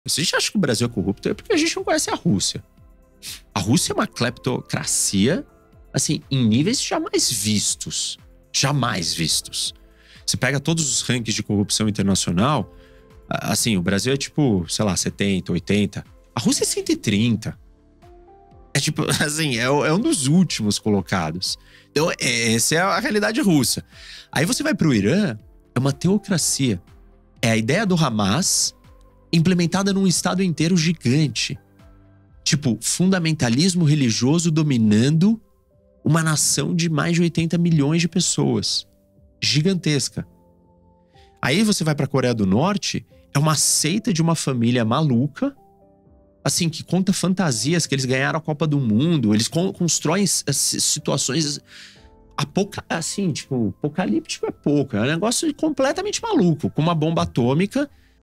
Se a gente acha que o Brasil é corrupto, é porque a gente não conhece a Rússia. A Rússia é uma cleptocracia, assim, em níveis jamais vistos. Jamais vistos. Você pega todos os rankings de corrupção internacional, assim, o Brasil é tipo, sei lá, 70, 80. A Rússia é 130. É tipo, assim, é um dos últimos colocados. Então, essa é a realidade russa. Aí você vai pro Irã, é uma teocracia. É a ideia do Hamas implementada num estado inteiro gigante. Tipo, fundamentalismo religioso dominando uma nação de mais de 80 milhões de pessoas. Gigantesca. Aí você vai pra Coreia do Norte, é uma seita de uma família maluca, assim, que conta fantasias, que eles ganharam a Copa do Mundo, eles constroem situações assim, tipo, apocalíptico é pouco, é um negócio completamente maluco, com uma bomba atômica